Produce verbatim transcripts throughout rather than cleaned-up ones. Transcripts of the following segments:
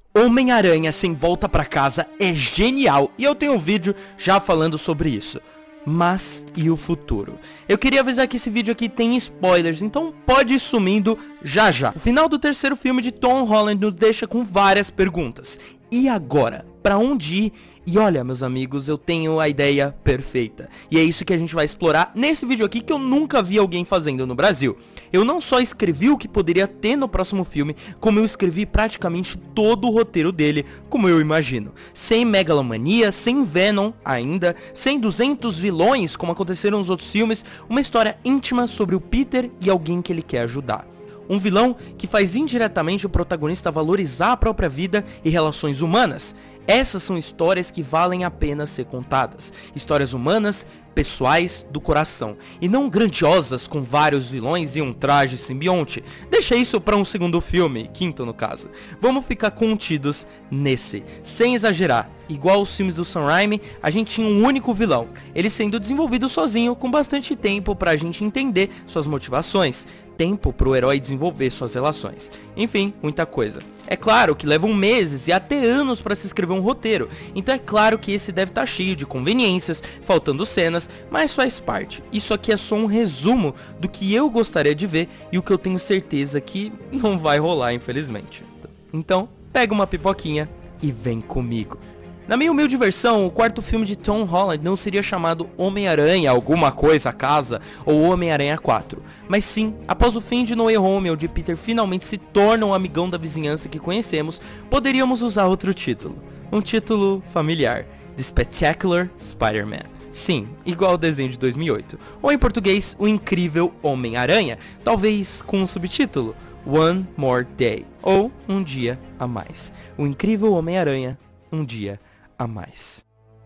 Homem-Aranha Sem Volta Pra Casa é genial e eu tenho um vídeo já falando sobre isso. Mas e o futuro? Eu queria avisar que esse vídeo aqui tem spoilers, então pode ir sumindo já já. O final do terceiro filme de Tom Holland nos deixa com várias perguntas. E agora? Pra onde ir? E olha, meus amigos, eu tenho a ideia perfeita. E é isso que a gente vai explorar nesse vídeo aqui que eu nunca vi alguém fazendo no Brasil. Eu não só escrevi o que poderia ter no próximo filme, como eu escrevi praticamente todo o roteiro dele, como eu imagino. Sem megalomania, sem Venom ainda, sem duzentos vilões, como aconteceram nos outros filmes, uma história íntima sobre o Peter e alguém que ele quer ajudar. Um vilão que faz indiretamente o protagonista valorizar a própria vida e relações humanas. Essas são histórias que valem a pena ser contadas. Histórias humanas, pessoais, do coração. E não grandiosas com vários vilões e um traje simbionte. Deixa isso para um segundo filme, quinto no caso. Vamos ficar contidos nesse, sem exagerar. Igual os filmes do Sam Raimi, a gente tinha um único vilão. Ele sendo desenvolvido sozinho, com bastante tempo pra gente entender suas motivações. Tempo pro herói desenvolver suas relações. Enfim, muita coisa. É claro que levam meses e até anos para se escrever um roteiro, então é claro que esse deve estar cheio de conveniências, faltando cenas, mas faz parte. Isso aqui é só um resumo do que eu gostaria de ver e o que eu tenho certeza que não vai rolar, infelizmente. Então, pega uma pipoquinha e vem comigo. Na minha humilde versão, o quarto filme de Tom Holland não seria chamado Homem-Aranha alguma coisa casa ou Homem-Aranha quatro, mas sim, após o fim de No Way Home, onde Peter finalmente se torna um amigão da vizinhança que conhecemos, poderíamos usar outro título, um título familiar, The Spectacular Spider-Man. Sim, igual ao desenho de dois mil e oito, ou em português, O Incrível Homem-Aranha, talvez com um subtítulo, One More Day, ou Um Dia a Mais. O Incrível Homem-Aranha, Um Dia a Mais.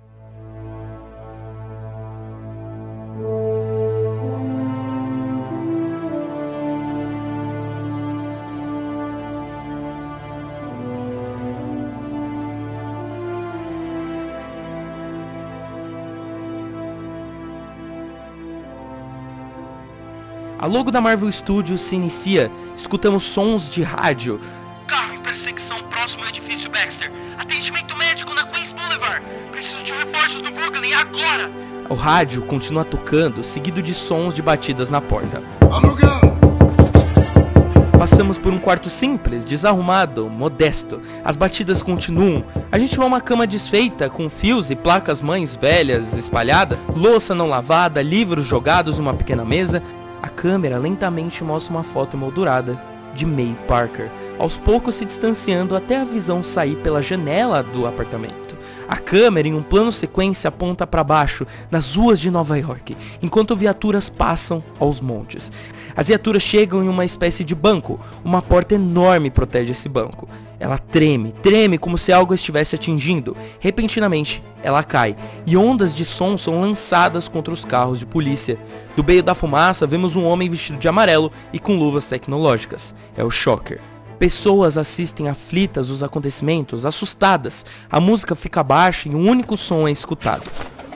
A logo da Marvel Studios se inicia, escutamos sons de rádio. Carro em perseguição próximo ao edifício Baxter. Atendimento médico na Queens Boulevard. Preciso de reforços no Brooklyn agora. O rádio continua tocando, seguido de sons de batidas na porta. Aluguel! Passamos por um quarto simples, desarrumado, modesto. As batidas continuam. A gente vê uma cama desfeita, com fios e placas mães velhas espalhadas, louça não lavada, livros jogados numa pequena mesa. A câmera lentamente mostra uma foto emoldurada de May Parker, aos poucos se distanciando até a visão sair pela janela do apartamento. A câmera, em um plano sequência, aponta para baixo, nas ruas de Nova York, enquanto viaturas passam aos montes. As viaturas chegam em uma espécie de banco, uma porta enorme protege esse banco. Ela treme, treme como se algo estivesse atingindo. Repentinamente, ela cai, e ondas de som são lançadas contra os carros de polícia. Do meio da fumaça, vemos um homem vestido de amarelo e com luvas tecnológicas. É o Shocker. Pessoas assistem aflitas os acontecimentos, assustadas. A música fica baixa e um único som é escutado.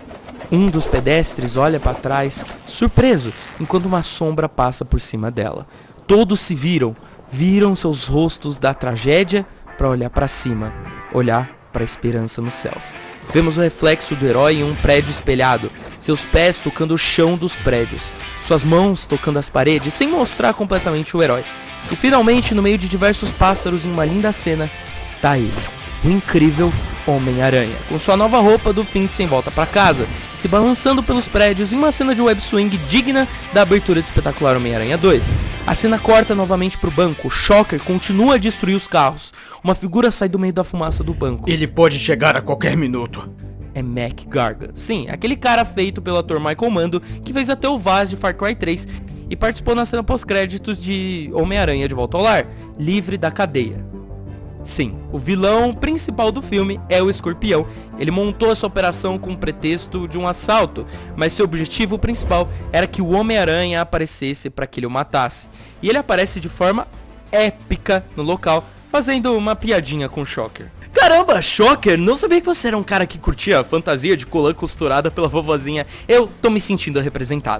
Um dos pedestres olha para trás, surpreso, enquanto uma sombra passa por cima dela. Todos se viram, viram seus rostos da tragédia para olhar para cima, olhar para a esperança nos céus. Vemos o reflexo do herói em um prédio espelhado, seus pés tocando o chão dos prédios, suas mãos tocando as paredes, sem mostrar completamente o herói. E finalmente, no meio de diversos pássaros, em uma linda cena, tá ele, o incrível Homem-Aranha, com sua nova roupa do fim de Sem Volta Pra Casa, se balançando pelos prédios em uma cena de web swing digna da abertura de Espetacular Homem-Aranha dois. A cena corta novamente pro banco, Shocker continua a destruir os carros, uma figura sai do meio da fumaça do banco. Ele pode chegar a qualquer minuto. É Mac Gargan, sim, aquele cara feito pelo ator Michael Mando, que fez até o Vaz de Far Cry três, e participou na cena pós-créditos de Homem-Aranha de Volta ao Lar, livre da cadeia. Sim, o vilão principal do filme é o Escorpião. Ele montou essa operação com o pretexto de um assalto, mas seu objetivo principal era que o Homem-Aranha aparecesse para que ele o matasse. E ele aparece de forma épica no local, fazendo uma piadinha com o Shocker. Caramba, Shocker, não sabia que você era um cara que curtia a fantasia de colã costurada pela vovozinha. Eu tô me sentindo representado.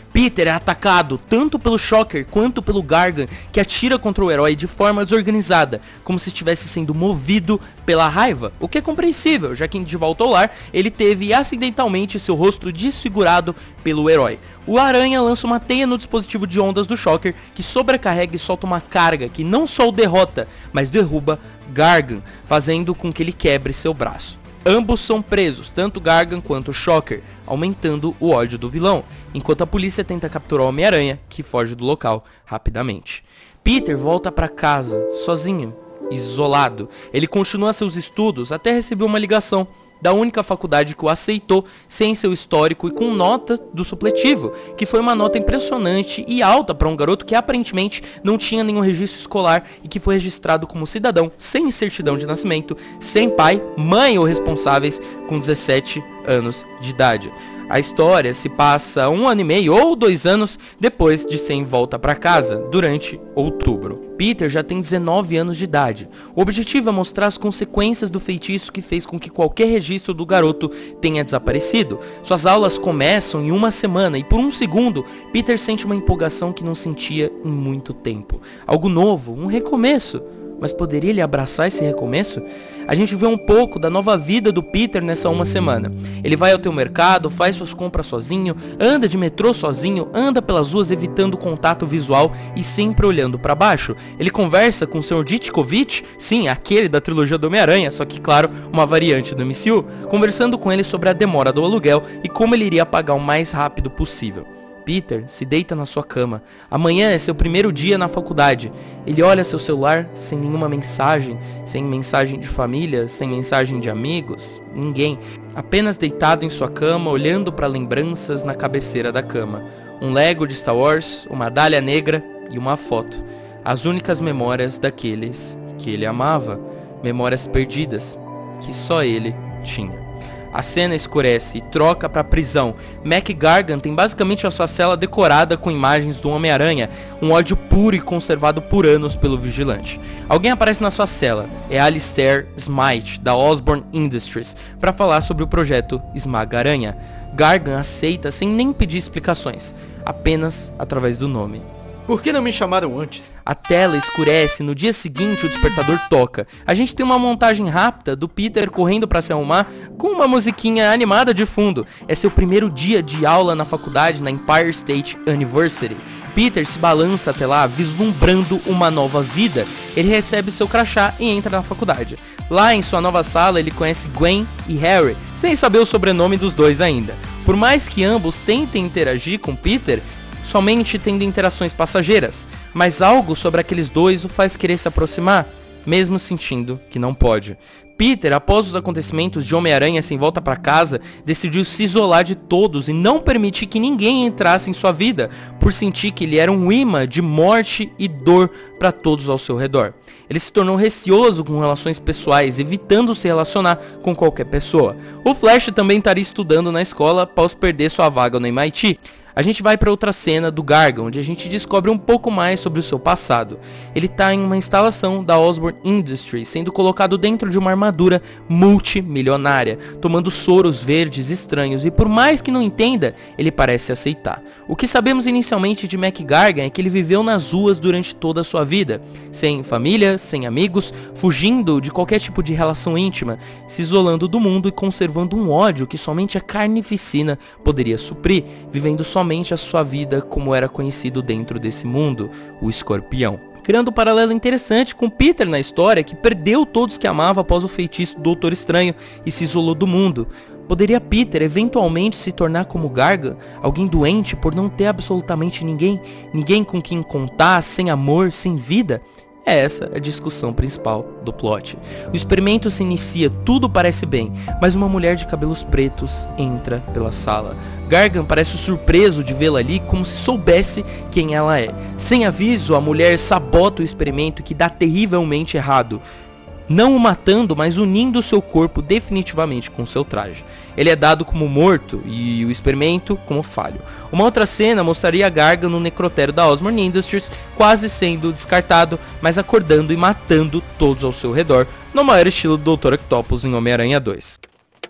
Peter é atacado tanto pelo Shocker quanto pelo Gargan, que atira contra o herói de forma desorganizada, como se estivesse sendo movido pela raiva, o que é compreensível, já que de volta ao lar, ele teve acidentalmente seu rosto desfigurado pelo herói. O Aranha lança uma teia no dispositivo de ondas do Shocker, que sobrecarrega e solta uma carga que não só o derrota, mas derruba Gargan, fazendo com que ele quebre seu braço. Ambos são presos, tanto Gargan quanto Shocker, aumentando o ódio do vilão, enquanto a polícia tenta capturar o Homem-Aranha, que foge do local rapidamente. Peter volta para casa, sozinho, isolado. Ele continua seus estudos até receber uma ligação da única faculdade que o aceitou sem seu histórico e com nota do supletivo, que foi uma nota impressionante e alta para um garoto que aparentemente não tinha nenhum registro escolar e que foi registrado como cidadão sem certidão de nascimento, sem pai, mãe ou responsáveis, com dezessete anos de idade. A história se passa um ano e meio ou dois anos depois de ser em volta para casa, durante outubro. Peter já tem dezenove anos de idade. O objetivo é mostrar as consequências do feitiço que fez com que qualquer registro do garoto tenha desaparecido. Suas aulas começam em uma semana e por um segundo, Peter sente uma empolgação que não sentia em muito tempo. Algo novo, um recomeço. Mas poderia ele abraçar esse recomeço? A gente vê um pouco da nova vida do Peter nessa uma semana. Ele vai ao teu mercado, faz suas compras sozinho, anda de metrô sozinho, anda pelas ruas evitando contato visual e sempre olhando para baixo. Ele conversa com o senhor Ditkovich, sim, aquele da trilogia do Homem-Aranha, só que claro, uma variante do M C U, conversando com ele sobre a demora do aluguel e como ele iria pagar o mais rápido possível. Peter se deita na sua cama. Amanhã é seu primeiro dia na faculdade. Ele olha seu celular sem nenhuma mensagem, sem mensagem de família, sem mensagem de amigos, ninguém. Apenas deitado em sua cama, olhando para lembranças na cabeceira da cama. Um Lego de Star Wars, uma dália negra e uma foto. As únicas memórias daqueles que ele amava. Memórias perdidas que só ele tinha. A cena escurece e troca para a prisão. Mac Gargan tem basicamente a sua cela decorada com imagens do Homem-Aranha, um ódio puro e conservado por anos pelo vigilante. Alguém aparece na sua cela, é Alistair Smythe, da Osborn Industries, para falar sobre o projeto Esmaga-Aranha. Gargan aceita sem nem pedir explicações, apenas através do nome. Por que não me chamaram antes? A tela escurece, no dia seguinte o despertador toca. A gente tem uma montagem rápida do Peter correndo para se arrumar com uma musiquinha animada de fundo. É seu primeiro dia de aula na faculdade na Empire State University. Peter se balança até lá, vislumbrando uma nova vida. Ele recebe seu crachá e entra na faculdade. Lá em sua nova sala ele conhece Gwen e Harry, sem saber o sobrenome dos dois ainda. Por mais que ambos tentem interagir com Peter, somente tendo interações passageiras, mas algo sobre aqueles dois o faz querer se aproximar, mesmo sentindo que não pode. Peter, após os acontecimentos de Homem-Aranha sem volta para casa, decidiu se isolar de todos e não permitir que ninguém entrasse em sua vida, por sentir que ele era um imã de morte e dor para todos ao seu redor. Ele se tornou receoso com relações pessoais, evitando se relacionar com qualquer pessoa. O Flash também estaria estudando na escola após perder sua vaga no M I T. A gente vai para outra cena do Gargan, onde a gente descobre um pouco mais sobre o seu passado. Ele está em uma instalação da Osborn Industries, sendo colocado dentro de uma armadura multimilionária, tomando soros verdes estranhos, e por mais que não entenda, ele parece aceitar. O que sabemos inicialmente de Mac Gargan é que ele viveu nas ruas durante toda a sua vida, sem família, sem amigos, fugindo de qualquer tipo de relação íntima, se isolando do mundo e conservando um ódio que somente a carnificina poderia suprir, vivendo somente a sua vida como era conhecido dentro desse mundo, o Escorpião. Criando um paralelo interessante com Peter na história, que perdeu todos que amava após o feitiço do Doutor Estranho e se isolou do mundo. Poderia Peter eventualmente se tornar como Gargan, alguém doente por não ter absolutamente ninguém, ninguém com quem contar, sem amor, sem vida? É essa a discussão principal do plot. O experimento se inicia, tudo parece bem, mas uma mulher de cabelos pretos entra pela sala. Gargan parece surpreso de vê-la ali, como se soubesse quem ela é. Sem aviso, a mulher sabota o experimento, que dá terrivelmente errado. Não o matando, mas unindo seu corpo definitivamente com seu traje. Ele é dado como morto e o experimento como falho. Uma outra cena mostraria Gargan no necrotério da Osborn Industries, quase sendo descartado, mas acordando e matando todos ao seu redor, no maior estilo do doutor Octopus em Homem-Aranha dois.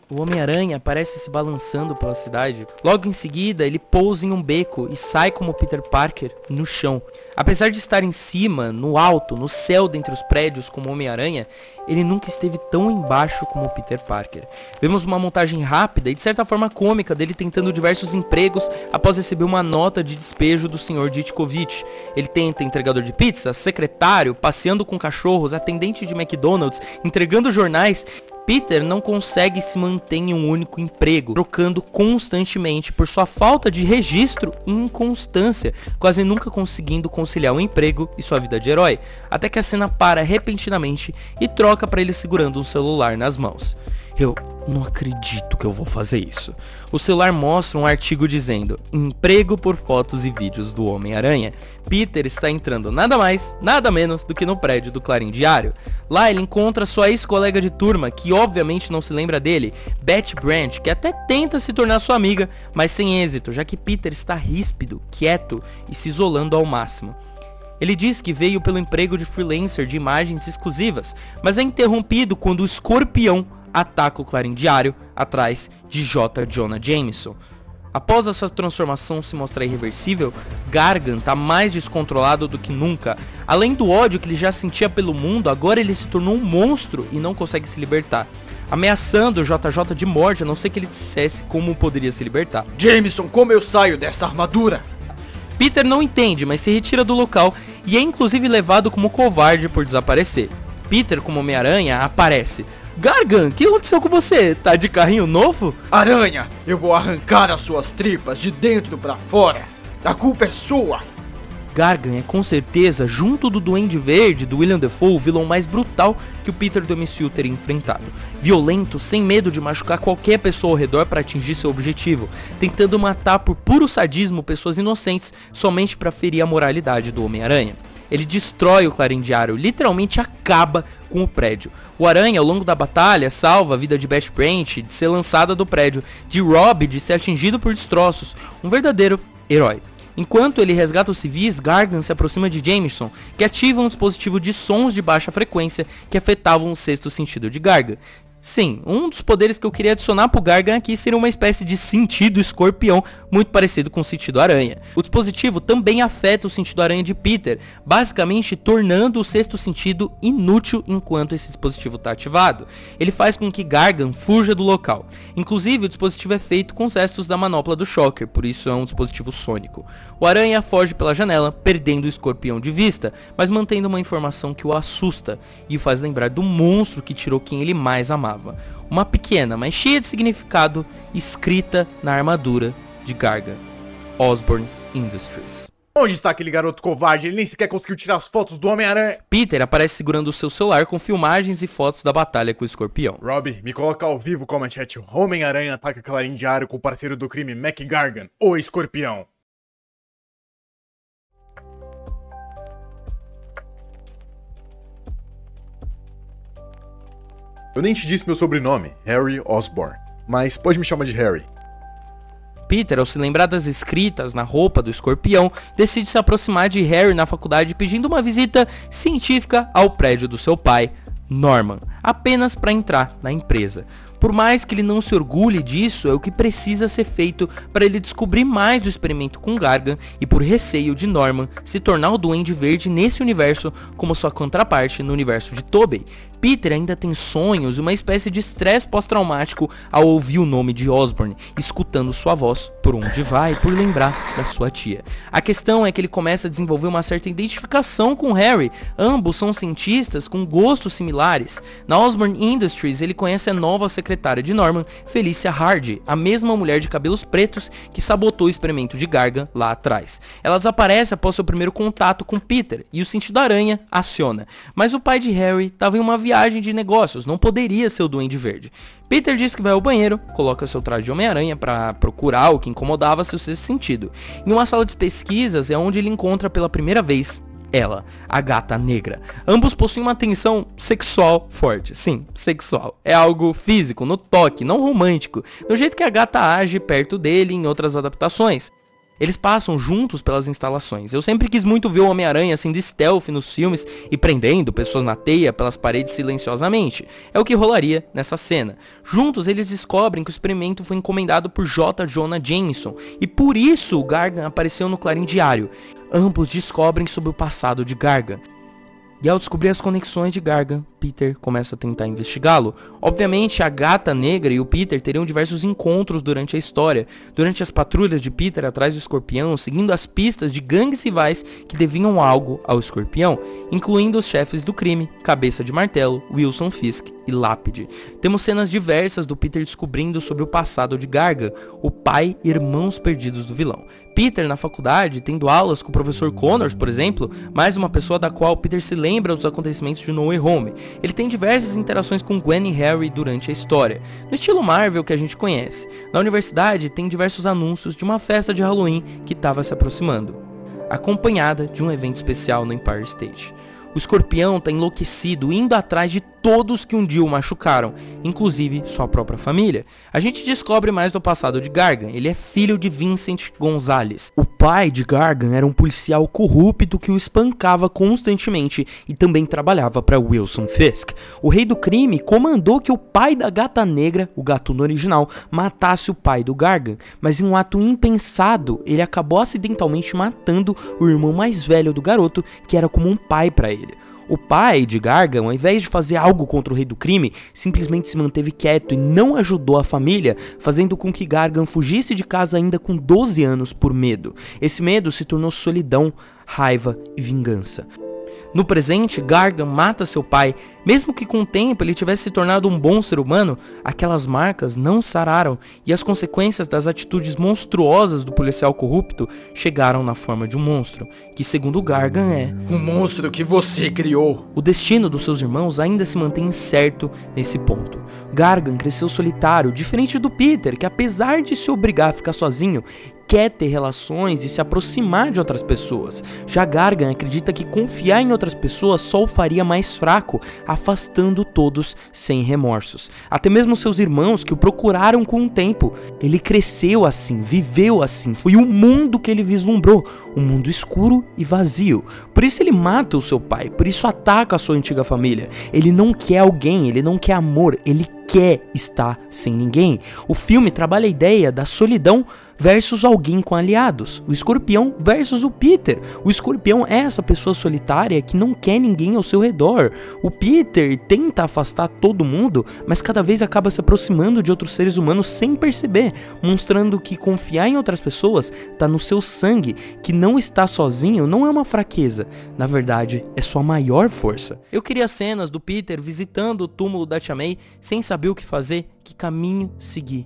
O Homem-Aranha aparece se balançando pela cidade. Logo em seguida, ele pousa em um beco e sai como Peter Parker no chão. Apesar de estar em cima, no alto, no céu dentre os prédios como Homem-Aranha, ele nunca esteve tão embaixo como Peter Parker. Vemos uma montagem rápida e de certa forma cômica dele tentando diversos empregos após receber uma nota de despejo do senhor Ditkovich. Ele tenta entregador de pizza, secretário, passeando com cachorros, atendente de McDonald's, entregando jornais. Peter não consegue se manter em um único emprego, trocando constantemente por sua falta de registro e inconstância, quase nunca conseguindo conciliar o emprego e sua vida de herói, até que a cena para repentinamente e troca para ele segurando um celular nas mãos. Eu não acredito que eu vou fazer isso. O celular mostra um artigo dizendo: emprego por fotos e vídeos do Homem-Aranha. Peter está entrando nada mais, nada menos do que no prédio do Clarim Diário. Lá ele encontra sua ex-colega de turma, que obviamente não se lembra dele, Betty Brant, que até tenta se tornar sua amiga, mas sem êxito, já que Peter está ríspido, quieto e se isolando ao máximo. Ele diz que veio pelo emprego de freelancer de imagens exclusivas, mas é interrompido quando o Escorpião ataca o Clarim Diário atrás de J. Jonah Jameson. Após a sua transformação se mostrar irreversível, Gargan está mais descontrolado do que nunca. Além do ódio que ele já sentia pelo mundo, agora ele se tornou um monstro e não consegue se libertar, ameaçando o J J de morte, a não ser que ele dissesse como poderia se libertar. Jameson, como eu saio dessa armadura? Peter não entende, mas se retira do local e é inclusive levado como covarde por desaparecer. Peter, como Homem-Aranha, aparece. Gargan, o que aconteceu com você? Tá de carrinho novo? Aranha, eu vou arrancar as suas tripas de dentro pra fora. A culpa é sua. Gargan é com certeza, junto do Duende Verde do William Dafoe, o vilão mais brutal que o Peter do M C U teria enfrentado. Violento, sem medo de machucar qualquer pessoa ao redor para atingir seu objetivo, tentando matar por puro sadismo pessoas inocentes somente para ferir a moralidade do Homem-Aranha. Ele destrói o Clarim Diário, literalmente acaba com o prédio. O Aranha, ao longo da batalha, salva a vida de Betty Brant de ser lançada do prédio, de Rob de ser atingido por destroços, um verdadeiro herói. Enquanto ele resgata os civis, Gargan se aproxima de Jameson, que ativa um dispositivo de sons de baixa frequência que afetavam o sexto sentido de Gargan. Sim, um dos poderes que eu queria adicionar pro Gargan aqui seria uma espécie de sentido escorpião, muito parecido com o sentido aranha. O dispositivo também afeta o sentido aranha de Peter, basicamente tornando o sexto sentido inútil enquanto esse dispositivo está ativado. Ele faz com que Gargan fuja do local. Inclusive, o dispositivo é feito com os restos da manopla do Shocker, por isso é um dispositivo sônico. O aranha foge pela janela, perdendo o escorpião de vista, mas mantendo uma informação que o assusta e o faz lembrar do monstro que tirou quem ele mais amava. Uma pequena, mas cheia de significado, escrita na armadura de Gargan: Osborn Industries. Onde está aquele garoto covarde? Ele nem sequer conseguiu tirar as fotos do Homem-Aranha. Peter aparece segurando o seu celular com filmagens e fotos da batalha com o Escorpião. Robbie, me coloca ao vivo com a manchete: Homem-Aranha ataca Clarim Diário com o parceiro do crime Mac Gargan, o Escorpião. Eu nem te disse meu sobrenome, Harry Osborn, mas pode me chamar de Harry. Peter, ao se lembrar das escritas na roupa do Escorpião, decide se aproximar de Harry na faculdade pedindo uma visita científica ao prédio do seu pai, Norman, apenas para entrar na empresa. Por mais que ele não se orgulhe disso, é o que precisa ser feito para ele descobrir mais do experimento com Gargan e por receio de Norman se tornar o Duende Verde nesse universo como sua contraparte no universo de Tobey. Peter ainda tem sonhos e uma espécie de estresse pós-traumático ao ouvir o nome de Osborn, escutando sua voz por onde vai por lembrar da sua tia. A questão é que ele começa a desenvolver uma certa identificação com Harry, ambos são cientistas com gostos similares. Na Osborn Industries ele conhece a nova secretária de Norman, Felicia Hardy, a mesma mulher de cabelos pretos que sabotou o experimento de Gargan lá atrás. Elas aparecem após seu primeiro contato com Peter e o sentido aranha aciona, mas o pai de Harry estava em uma viagem de negócios, não poderia ser o Duende Verde. Peter diz que vai ao banheiro, coloca seu traje de Homem-Aranha para procurar o que incomodava seu sexto sentido. Em uma sala de pesquisas é onde ele encontra pela primeira vez ela, a Gata Negra. Ambos possuem uma tensão sexual forte. Sim, sexual. É algo físico, no toque, não romântico, do jeito que a gata age perto dele em outras adaptações. Eles passam juntos pelas instalações. Eu sempre quis muito ver o Homem-Aranha sendo stealth nos filmes e prendendo pessoas na teia pelas paredes silenciosamente. É o que rolaria nessa cena. Juntos eles descobrem que o experimento foi encomendado por J. Jonah Jameson e por isso o Gargan apareceu no Clarim Diário. Ambos descobrem sobre o passado de Gargan. E ao descobrir as conexões de Gargan, Peter começa a tentar investigá-lo. Obviamente, a Gata Negra e o Peter teriam diversos encontros durante a história. Durante as patrulhas de Peter atrás do Escorpião, seguindo as pistas de gangues rivais que deviam algo ao Escorpião, incluindo os chefes do crime, Cabeça de Martelo, Wilson Fisk e Lápide. Temos cenas diversas do Peter descobrindo sobre o passado de Gargan, o pai e irmãos perdidos do vilão. Peter, na faculdade, tendo aulas com o professor Connors, por exemplo, mais uma pessoa da qual Peter se lembra dos acontecimentos de No Way Home. Ele tem diversas interações com Gwen e Harry durante a história, no estilo Marvel que a gente conhece. Na universidade, tem diversos anúncios de uma festa de Halloween que estava se aproximando, acompanhada de um evento especial no Empire State. O Escorpião está enlouquecido, indo atrás de todos que um dia o machucaram, inclusive sua própria família. A gente descobre mais do passado de Gargan. Ele é filho de Vincent Gonzalez. O pai de Gargan era um policial corrupto que o espancava constantemente e também trabalhava para Wilson Fisk. O rei do crime comandou que o pai da Gata Negra, o Gatuno original, matasse o pai do Gargan, mas em um ato impensado, ele acabou acidentalmente matando o irmão mais velho do garoto, que era como um pai para ele. O pai de Gargan, ao invés de fazer algo contra o rei do crime, simplesmente se manteve quieto e não ajudou a família, fazendo com que Gargan fugisse de casa ainda com doze anos por medo. Esse medo se tornou solidão, raiva e vingança. No presente, Gargan mata seu pai. Mesmo que com o tempo ele tivesse se tornado um bom ser humano, aquelas marcas não sararam e as consequências das atitudes monstruosas do policial corrupto chegaram na forma de um monstro, que segundo Gargan é um monstro que você criou. O destino dos seus irmãos ainda se mantém incerto nesse ponto. Gargan cresceu solitário, diferente do Peter, que apesar de se obrigar a ficar sozinho, quer ter relações e se aproximar de outras pessoas. Já Gargan acredita que confiar em outras pessoas só o faria mais fraco, afastando todos sem remorsos. Até mesmo seus irmãos que o procuraram com o tempo. Ele cresceu assim, viveu assim, foi o mundo que ele vislumbrou, um mundo escuro e vazio. Por isso ele mata o seu pai, por isso ataca a sua antiga família. Ele não quer alguém, ele não quer amor, ele quer estar sem ninguém. O filme trabalha a ideia da solidão versus alguém com aliados. O Escorpião versus o Peter. O Escorpião é essa pessoa solitária que não quer ninguém ao seu redor. O Peter tenta afastar todo mundo, mas cada vez acaba se aproximando de outros seres humanos sem perceber, mostrando que confiar em outras pessoas está no seu sangue, que não estar sozinho não é uma fraqueza, na verdade é sua maior força. Eu queria cenas do Peter visitando o túmulo da Tia May sem saber o que fazer, que caminho seguir.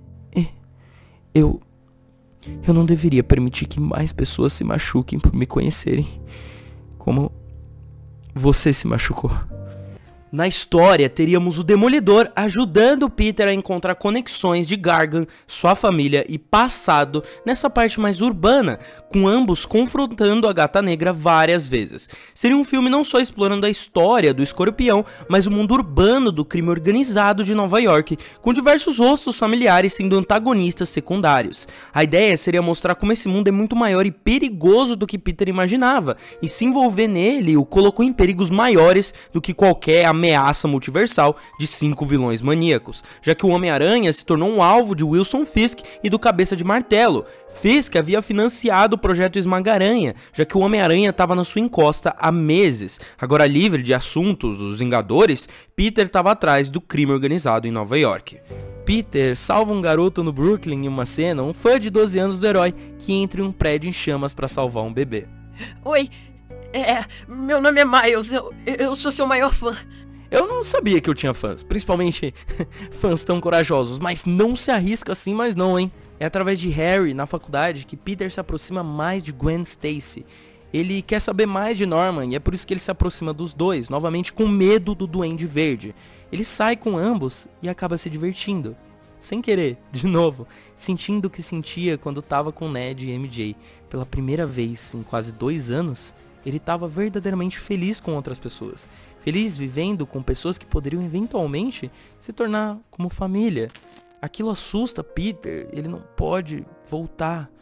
Eu... Eu não deveria permitir que mais pessoas se machuquem por me conhecerem, como você se machucou. Na história, teríamos o Demolidor ajudando o Peter a encontrar conexões de Gargan, sua família e passado nessa parte mais urbana, com ambos confrontando a Gata Negra várias vezes. Seria um filme não só explorando a história do Escorpião, mas o mundo urbano do crime organizado de Nova York, com diversos rostos familiares sendo antagonistas secundários. A ideia seria mostrar como esse mundo é muito maior e perigoso do que Peter imaginava, e se envolver nele o colocou em perigos maiores do que qualquer ameaça multiversal de cinco vilões maníacos, já que o Homem-Aranha se tornou um alvo de Wilson Fisk e do Cabeça de Martelo. Fisk havia financiado o projeto Esmaga-Aranha, já que o Homem-Aranha estava na sua encosta há meses. Agora livre de assuntos dos Vingadores, Peter estava atrás do crime organizado em Nova York. Peter salva um garoto no Brooklyn em uma cena, um fã de doze anos do herói que entra em um prédio em chamas para salvar um bebê. Oi, é, meu nome é Miles, eu, eu sou seu maior fã. Eu não sabia que eu tinha fãs, principalmente fãs tão corajosos, mas não se arrisca assim mais não, hein? É através de Harry, na faculdade, que Peter se aproxima mais de Gwen Stacy. Ele quer saber mais de Norman e é por isso que ele se aproxima dos dois, novamente com medo do Duende Verde. Ele sai com ambos e acaba se divertindo, sem querer, de novo, sentindo o que sentia quando estava com Ned e M J. Pela primeira vez em quase dois anos, ele estava verdadeiramente feliz com outras pessoas. Feliz vivendo com pessoas que poderiam eventualmente se tornar como família. Aquilo assusta Peter, ele não pode voltar.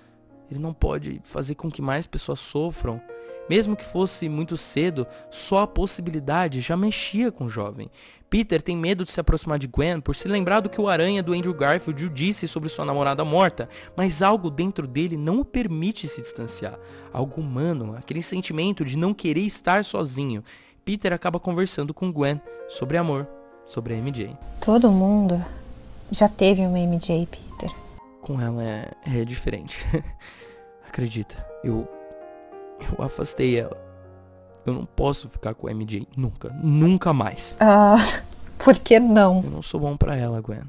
Ele não pode fazer com que mais pessoas sofram. Mesmo que fosse muito cedo, só a possibilidade já mexia com o jovem. Peter tem medo de se aproximar de Gwen por se lembrar do que o Aranha do Andrew Garfield lhe disse sobre sua namorada morta, mas algo dentro dele não o permite se distanciar. Algo humano, aquele sentimento de não querer estar sozinho. Peter acaba conversando com Gwen sobre amor, sobre a M J. Todo mundo já teve uma M J, Peter. Com ela é, é diferente. Acredita, eu, eu afastei ela. Eu não posso ficar com a M J nunca, nunca mais. Ah, por que não? Eu não sou bom pra ela, Gwen.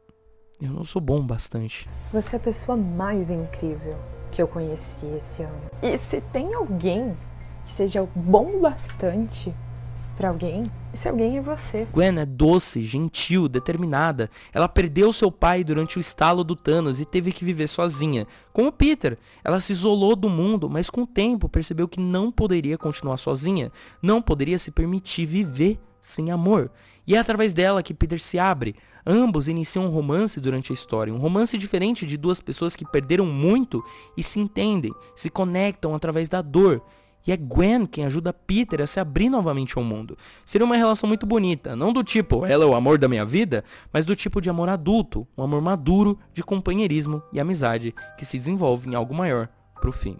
Eu não sou bom bastante. Você é a pessoa mais incrível que eu conheci esse ano. E se tem alguém que seja bom bastante pra alguém, esse alguém é você. Gwen é doce, gentil, determinada. Ela perdeu seu pai durante o estalo do Thanos e teve que viver sozinha. Como Peter, ela se isolou do mundo, mas com o tempo percebeu que não poderia continuar sozinha. Não poderia se permitir viver sem amor. E é através dela que Peter se abre. Ambos iniciam um romance durante a história. Um romance diferente de duas pessoas que perderam muito e se entendem, se conectam através da dor. E é Gwen quem ajuda Peter a se abrir novamente ao mundo. Seria uma relação muito bonita, não do tipo, ela é o amor da minha vida, mas do tipo de amor adulto, um amor maduro de companheirismo e amizade que se desenvolve em algo maior pro fim.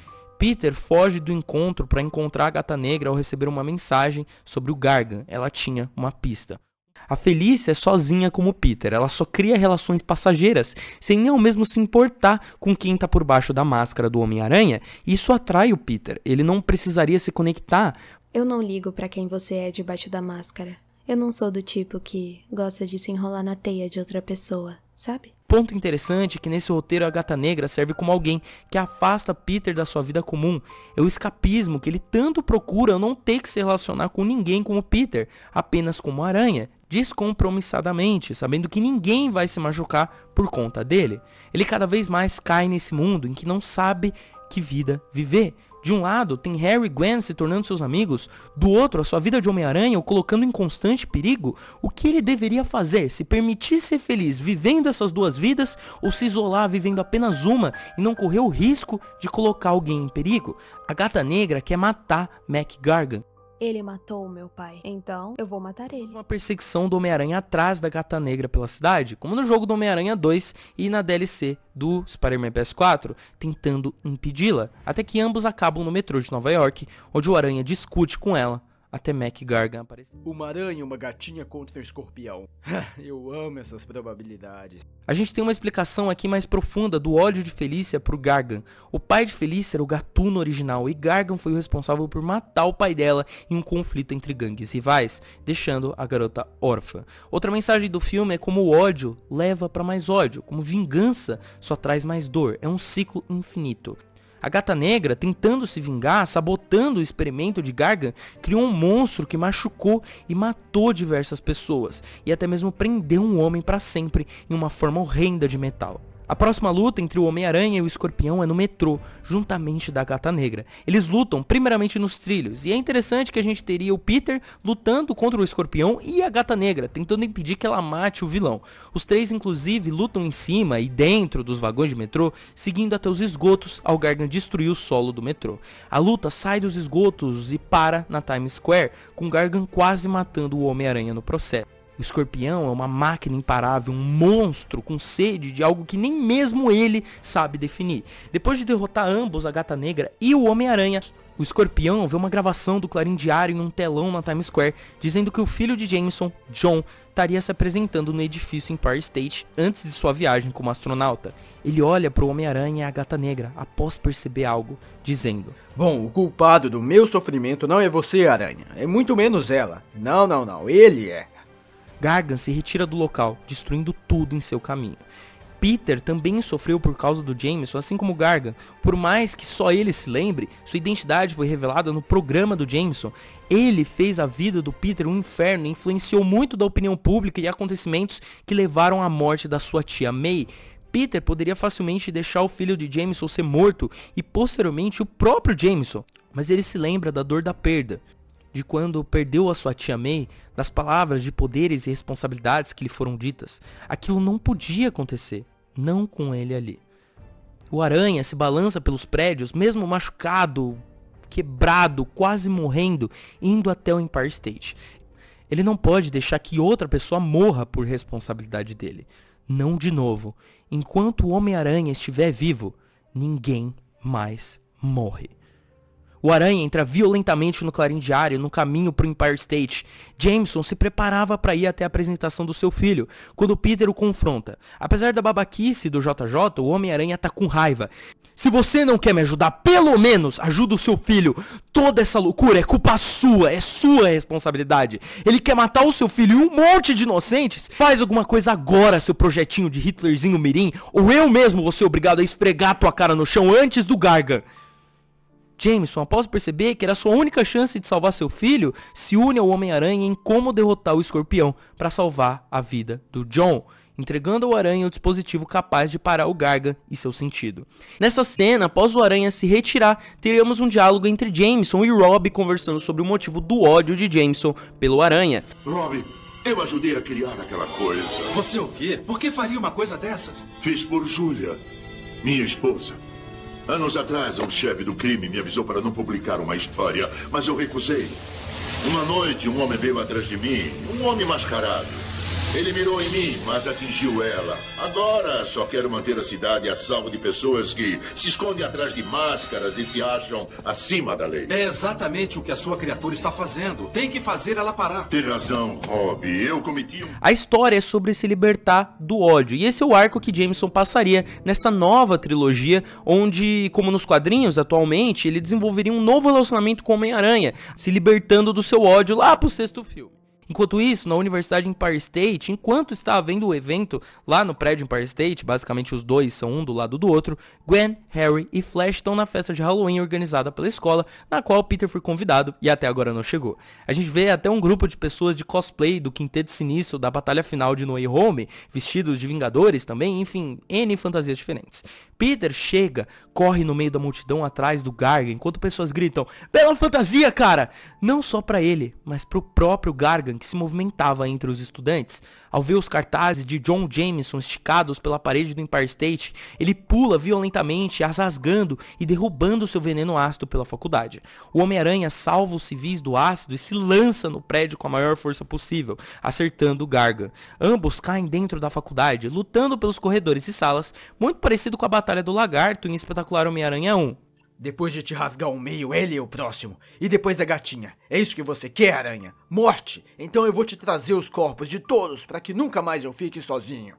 Peter foge do encontro para encontrar a Gata Negra ao receber uma mensagem sobre o Gargan. Ela tinha uma pista. A Felícia é sozinha como Peter, ela só cria relações passageiras, sem nem ao mesmo se importar com quem tá por baixo da máscara do Homem-Aranha, e isso atrai o Peter, ele não precisaria se conectar. Eu não ligo pra quem você é debaixo da máscara. Eu não sou do tipo que gosta de se enrolar na teia de outra pessoa, sabe? Ponto interessante é que nesse roteiro a Gata Negra serve como alguém que afasta Peter da sua vida comum. É o escapismo que ele tanto procura, não ter que se relacionar com ninguém como Peter, apenas como Aranha, descompromissadamente, sabendo que ninguém vai se machucar por conta dele. Ele cada vez mais cai nesse mundo em que não sabe que vida viver. De um lado, tem Harry e Gwen se tornando seus amigos, do outro, a sua vida de Homem-Aranha o colocando em constante perigo. O que ele deveria fazer? Se permitir ser feliz vivendo essas duas vidas ou se isolar vivendo apenas uma e não correr o risco de colocar alguém em perigo? A Gata Negra quer matar Mac Gargan. Ele matou o meu pai, então eu vou matar ele. Uma perseguição do Homem-Aranha atrás da Gata Negra pela cidade, como no jogo do Homem-Aranha dois e na D L C do Spider-Man P S quatro, tentando impedi-la, até que ambos acabam no metrô de Nova York, onde o Aranha discute com ela, até Mac Gargan aparecer. Uma aranha e uma gatinha contra o escorpião. Eu amo essas probabilidades. A gente tem uma explicação aqui mais profunda do ódio de Felícia pro Gargan. O pai de Felícia era o Gatuno original e Gargan foi o responsável por matar o pai dela em um conflito entre gangues rivais, deixando a garota órfã. Outra mensagem do filme é como o ódio leva para mais ódio, como vingança só traz mais dor, é um ciclo infinito. A Gata Negra, tentando se vingar, sabotando o experimento de Gargan, criou um monstro que machucou e matou diversas pessoas, e até mesmo prendeu um homem para sempre em uma forma horrenda de metal. A próxima luta entre o Homem-Aranha e o Escorpião é no metrô, juntamente da Gata Negra. Eles lutam primeiramente nos trilhos, e é interessante que a gente teria o Peter lutando contra o Escorpião e a Gata Negra, tentando impedir que ela mate o vilão. Os três inclusive lutam em cima e dentro dos vagões de metrô, seguindo até os esgotos ao Gargan destruir o solo do metrô. A luta sai dos esgotos e para na Times Square, com Gargan quase matando o Homem-Aranha no processo. O Escorpião é uma máquina imparável, um monstro com sede de algo que nem mesmo ele sabe definir. Depois de derrotar ambos, a Gata Negra e o Homem-Aranha, o Escorpião vê uma gravação do Clarim Diário em um telão na Times Square, dizendo que o filho de Jameson, John, estaria se apresentando no edifício Empire State antes de sua viagem como astronauta. Ele olha para o Homem-Aranha e a Gata Negra após perceber algo, dizendo: Bom, o culpado do meu sofrimento não é você, Aranha. É muito menos ela. Não, não, não. Ele é. Gargan se retira do local, destruindo tudo em seu caminho. Peter também sofreu por causa do Jameson, assim como Gargan. Por mais que só ele se lembre, sua identidade foi revelada no programa do Jameson. Ele fez a vida do Peter um inferno e influenciou muito da opinião pública e acontecimentos que levaram à morte da sua tia May. Peter poderia facilmente deixar o filho de Jameson ser morto e posteriormente o próprio Jameson, mas ele se lembra da dor da perda, de quando perdeu a sua tia May, das palavras de poderes e responsabilidades que lhe foram ditas. Aquilo não podia acontecer, não com ele ali. O Aranha se balança pelos prédios, mesmo machucado, quebrado, quase morrendo, indo até o Empire State. Ele não pode deixar que outra pessoa morra por responsabilidade dele. Não de novo. Enquanto o Homem-Aranha estiver vivo, ninguém mais morre. O Aranha entra violentamente no Clarim Diário no caminho para o Empire State. Jameson se preparava para ir até a apresentação do seu filho, quando Peter o confronta. Apesar da babaquice do J J, o Homem-Aranha tá com raiva. Se você não quer me ajudar, pelo menos ajuda o seu filho. Toda essa loucura é culpa sua, é sua responsabilidade. Ele quer matar o seu filho e um monte de inocentes. Faz alguma coisa agora, seu projetinho de Hitlerzinho mirim, ou eu mesmo vou ser obrigado a esfregar tua cara no chão antes do Gargan. Jameson, após perceber que era sua única chance de salvar seu filho, se une ao Homem-Aranha em como derrotar o Escorpião para salvar a vida do John, entregando ao Aranha o dispositivo capaz de parar o Gargan e seu sentido. Nessa cena, após o Aranha se retirar, teremos um diálogo entre Jameson e Robbie conversando sobre o motivo do ódio de Jameson pelo Aranha. Robbie, eu ajudei a criar aquela coisa. Você o quê? Por que faria uma coisa dessas? Fiz por Julia, minha esposa. Anos atrás, um chefe do crime me avisou para não publicar uma história, mas eu recusei. Uma noite, um homem veio atrás de mim, um homem mascarado. Ele mirou em mim, mas atingiu ela. Agora, só quero manter a cidade a salvo de pessoas que se escondem atrás de máscaras e se acham acima da lei. É exatamente o que a sua criatura está fazendo. Tem que fazer ela parar. Tem razão, Robbie. Eu cometi um... A história é sobre se libertar do ódio. E esse é o arco que Jameson passaria nessa nova trilogia, onde, como nos quadrinhos atualmente, ele desenvolveria um novo relacionamento com o Homem-Aranha, se libertando do seu ódio lá pro sexto filme. Enquanto isso, na Universidade Empire State, enquanto está havendo o evento lá no prédio Empire State, basicamente os dois são um do lado do outro, Gwen, Harry e Flash estão na festa de Halloween organizada pela escola, na qual Peter foi convidado e até agora não chegou. A gente vê até um grupo de pessoas de cosplay do Quinteto Sinistro da batalha final de No Way Home, vestidos de Vingadores também, enfim, N fantasias diferentes. Peter chega, corre no meio da multidão atrás do Gargan, enquanto pessoas gritam, bela fantasia, cara! Não só pra ele, mas pro próprio Gargan, que se movimentava entre os estudantes. Ao ver os cartazes de John Jameson esticados pela parede do Empire State, ele pula violentamente, as rasgando e derrubando seu veneno ácido pela faculdade. O Homem-Aranha salva os civis do ácido e se lança no prédio com a maior força possível, acertando o Gargan. Ambos caem dentro da faculdade, lutando pelos corredores e salas, muito parecido com a Batalha do Lagarto em Espetacular Homem-Aranha um. Depois de te rasgar o meio, ele é o próximo. E depois a gatinha. É isso que você quer, Aranha? Morte? Então eu vou te trazer os corpos de todos para que nunca mais eu fique sozinho.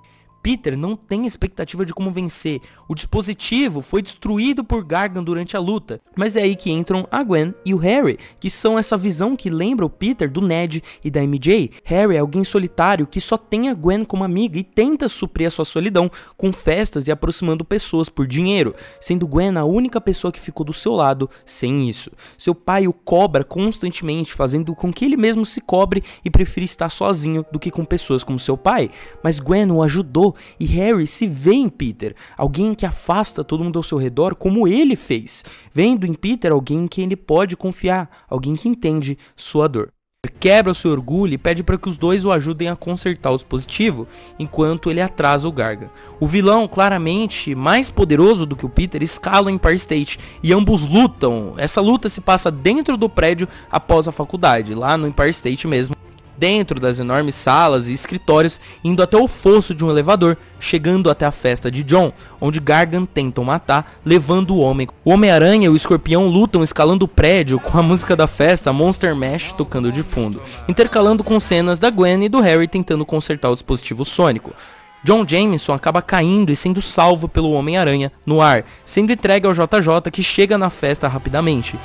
Peter não tem expectativa de como vencer. O dispositivo foi destruído por Gargan durante a luta. Mas é aí que entram a Gwen e o Harry, que são essa visão que lembra o Peter do Ned e da M J. Harry é alguém solitário que só tem a Gwen como amiga e tenta suprir a sua solidão com festas e aproximando pessoas por dinheiro, sendo Gwen a única pessoa que ficou do seu lado sem isso. Seu pai o cobra constantemente, fazendo com que ele mesmo se cobre e prefira estar sozinho do que com pessoas como seu pai. Mas Gwen o ajudou e Harry se vê em Peter, alguém que afasta todo mundo ao seu redor como ele fez, vendo em Peter alguém em quem ele pode confiar, alguém que entende sua dor. Quebra o seu orgulho e pede para que os dois o ajudem a consertar o dispositivo, enquanto ele atrasa o Gargan. O vilão, claramente mais poderoso do que o Peter, escala o Empire State e ambos lutam. Essa luta se passa dentro do prédio após a faculdade, lá no Empire State mesmo, dentro das enormes salas e escritórios, indo até o fosso de um elevador, chegando até a festa de John, onde Gargan tentam matar, levando o homem. O Homem-Aranha e o Escorpião lutam escalando o prédio com a música da festa Monster Mash tocando de fundo, intercalando com cenas da Gwen e do Harry tentando consertar o dispositivo sônico. John Jameson acaba caindo e sendo salvo pelo Homem-Aranha no ar, sendo entregue ao J J, que chega na festa rapidamente.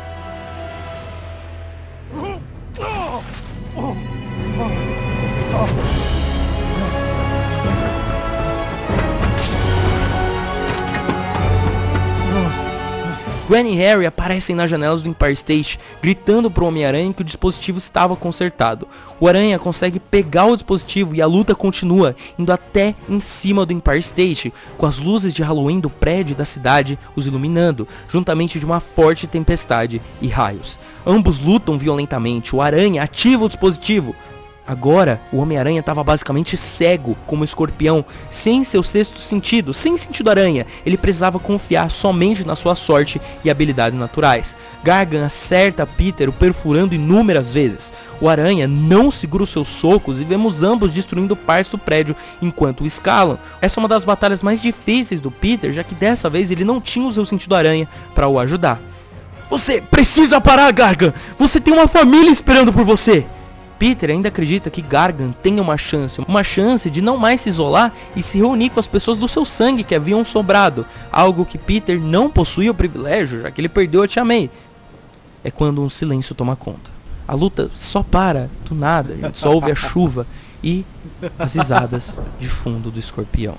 Gwen e Harry aparecem nas janelas do Empire State, gritando pro Homem-Aranha que o dispositivo estava consertado. O Aranha consegue pegar o dispositivo e a luta continua, indo até em cima do Empire State, com as luzes de Halloween do prédio e da cidade os iluminando, juntamente de uma forte tempestade e raios. Ambos lutam violentamente, o Aranha ativa o dispositivo, Agora, o Homem-Aranha estava basicamente cego como o Escorpião, sem seu sexto sentido, sem sentido aranha. Ele precisava confiar somente na sua sorte e habilidades naturais. Gargan acerta Peter, o perfurando inúmeras vezes. O Aranha não segura os seus socos e vemos ambos destruindo partes do prédio enquanto o escalam. Essa é uma das batalhas mais difíceis do Peter, já que dessa vez ele não tinha o seu sentido aranha para o ajudar. Você precisa parar, Gargan! Você tem uma família esperando por você! Peter ainda acredita que Gargan tenha uma chance, uma chance de não mais se isolar e se reunir com as pessoas do seu sangue que haviam sobrado, algo que Peter não possuía o privilégio, já que ele perdeu a Tia May. É quando um silêncio toma conta. A luta só para do nada, a gente só ouve a chuva e as risadas de fundo do Escorpião.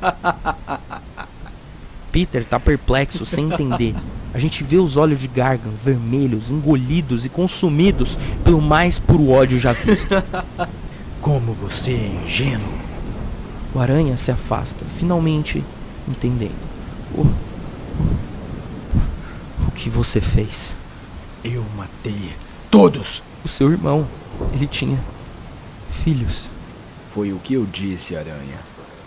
Peter tá perplexo, sem entender. A gente vê os olhos de Gargan vermelhos, engolidos e consumidos pelo mais puro ódio já visto. Como você é ingênuo. O Aranha se afasta, finalmente entendendo. O, o, o que você fez? Eu matei todos. O seu irmão, ele tinha filhos. Foi o que eu disse, Aranha.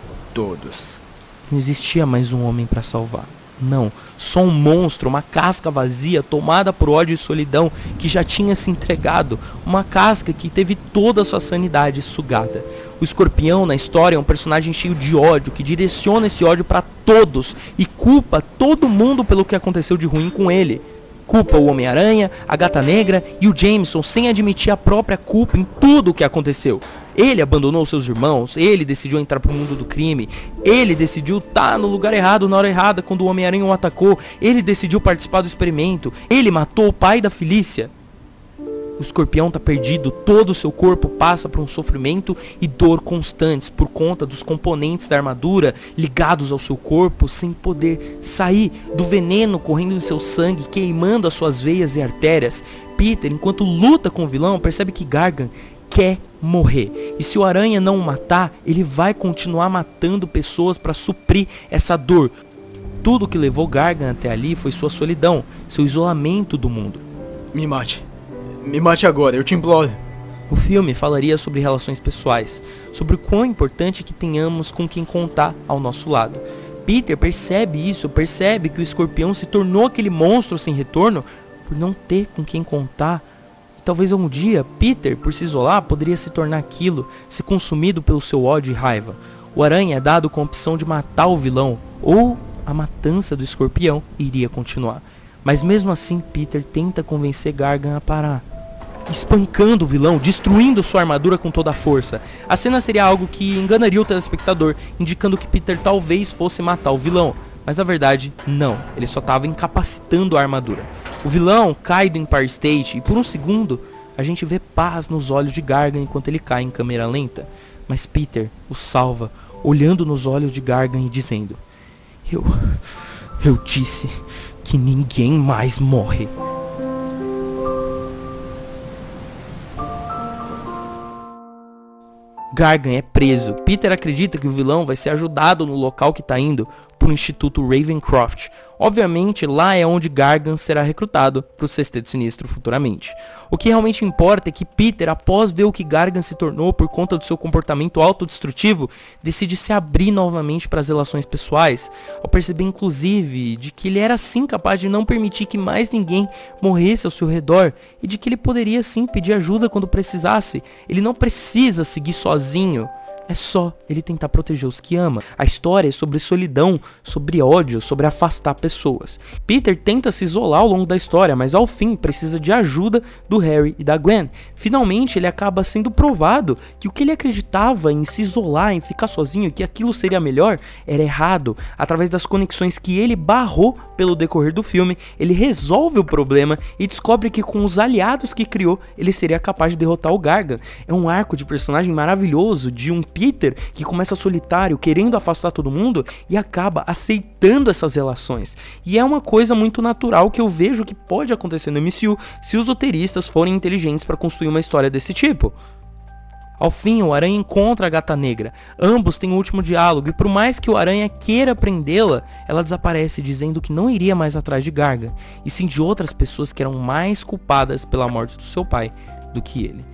Todos. Não existia mais um homem para salvar. Não, só um monstro, uma casca vazia, tomada por ódio e solidão, que já tinha se entregado. Uma casca que teve toda a sua sanidade sugada. O Escorpião, na história, é um personagem cheio de ódio, que direciona esse ódio para todos e culpa todo mundo pelo que aconteceu de ruim com ele. Culpa o Homem-Aranha, a Gata Negra e o Jameson sem admitir a própria culpa em tudo o que aconteceu. Ele abandonou seus irmãos, ele decidiu entrar pro mundo do crime, ele decidiu estar no lugar errado na hora errada quando o Homem-Aranha o atacou, ele decidiu participar do experimento, ele matou o pai da Felícia. O Escorpião tá perdido, todo o seu corpo passa por um sofrimento e dor constantes por conta dos componentes da armadura ligados ao seu corpo sem poder sair, do veneno correndo em seu sangue, queimando as suas veias e artérias. Peter, enquanto luta com o vilão, percebe que Gargan quer morrer. E se o Aranha não o matar, ele vai continuar matando pessoas para suprir essa dor. Tudo que levou Gargan até ali foi sua solidão, seu isolamento do mundo. Me mate. Me mate agora, eu te imploro. O filme falaria sobre relações pessoais, sobre o quão importante que tenhamos com quem contar ao nosso lado. Peter percebe isso, percebe que o Escorpião se tornou aquele monstro sem retorno por não ter com quem contar. E talvez um dia, Peter, por se isolar, poderia se tornar aquilo, ser consumido pelo seu ódio e raiva. O Aranha é dado com a opção de matar o vilão, ou a matança do Escorpião iria continuar. Mas mesmo assim, Peter tenta convencer Gargan a parar, espancando o vilão, destruindo sua armadura com toda a força. A cena seria algo que enganaria o telespectador, indicando que Peter talvez fosse matar o vilão, mas na verdade, não, ele só estava incapacitando a armadura. O vilão cai do Empire State e por um segundo, a gente vê paz nos olhos de Gargan enquanto ele cai em câmera lenta. Mas Peter o salva, olhando nos olhos de Gargan e dizendo: Eu... eu disse que ninguém mais morre. Gargan é preso. Peter acredita que o vilão vai ser ajudado no local que está indo para o Instituto Ravencroft. Obviamente, lá é onde Gargan será recrutado para o Sexteto Sinistro futuramente. O que realmente importa é que Peter, após ver o que Gargan se tornou por conta do seu comportamento autodestrutivo, decide se abrir novamente para as relações pessoais, ao perceber inclusive de que ele era sim capaz de não permitir que mais ninguém morresse ao seu redor, e de que ele poderia sim pedir ajuda quando precisasse. Ele não precisa seguir sozinho. É só ele tentar proteger os que ama. A história é sobre solidão, sobre ódio, sobre afastar pessoas. Peter tenta se isolar ao longo da história, mas ao fim precisa de ajuda do Harry e da Gwen. Finalmente ele acaba sendo provado que o que ele acreditava em se isolar, em ficar sozinho, que aquilo seria melhor, era errado. Através das conexões que ele barrou pelo decorrer do filme, ele resolve o problema e descobre que com os aliados que criou, ele seria capaz de derrotar o Gargan. É um arco de personagem maravilhoso, de um Peter que começa solitário, querendo afastar todo mundo e acaba aceitando essas relações. E é uma coisa muito natural que eu vejo que pode acontecer no M C U se os roteiristas forem inteligentes para construir uma história desse tipo. Ao fim, o Aranha encontra a Gata Negra. Ambos têm o último diálogo e por mais que o Aranha queira prendê-la, ela desaparece dizendo que não iria mais atrás de Gargan, e sim de outras pessoas que eram mais culpadas pela morte do seu pai do que ele.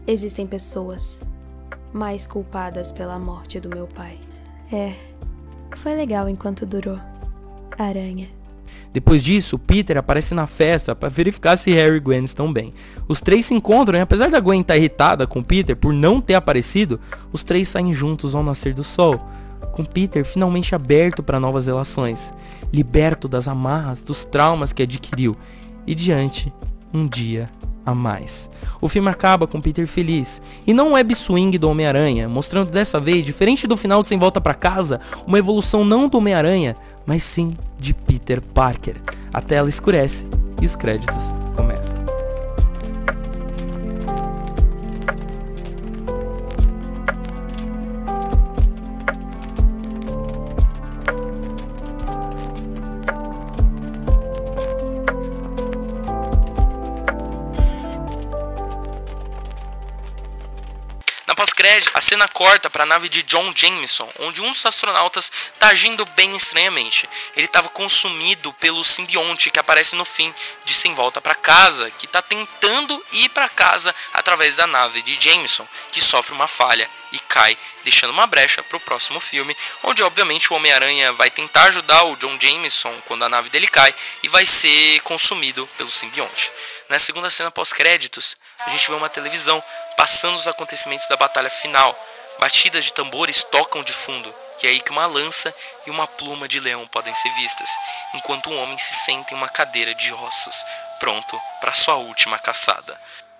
Existem pessoas mais culpadas pela morte do meu pai. É, foi legal enquanto durou. Aranha. Depois disso, Peter aparece na festa para verificar se Harry e Gwen estão bem. Os três se encontram e apesar da Gwen estar irritada com Peter por não ter aparecido, os três saem juntos ao nascer do sol, com Peter finalmente aberto para novas relações, liberto das amarras, dos traumas que adquiriu e diante um dia a mais. O filme acaba com Peter feliz, e não um web swing do Homem-Aranha, mostrando dessa vez, diferente do final de Sem Volta Pra Casa, uma evolução não do Homem-Aranha, mas sim de Peter Parker. A tela escurece e os créditos começam. Na pós-crédito, a cena corta para a nave de John Jameson, onde um dos astronautas está agindo bem estranhamente. Ele estava consumido pelo simbionte que aparece no fim de Sem Volta Para Casa, que está tentando ir para casa através da nave de Jameson, que sofre uma falha e cai, deixando uma brecha para o próximo filme, onde obviamente o Homem-Aranha vai tentar ajudar o John Jameson quando a nave dele cai e vai ser consumido pelo simbionte. Na segunda cena pós-créditos, a gente vê uma televisão passando os acontecimentos da batalha final. Batidas de tambores tocam de fundo, e é aí que uma lança e uma pluma de leão podem ser vistas, enquanto um homem se senta em uma cadeira de ossos, pronto para sua última caçada.